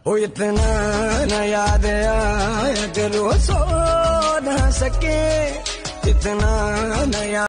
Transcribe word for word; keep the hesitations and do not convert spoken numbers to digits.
ओ इतना न याद आया दिल वो सो न सके, इतना न याद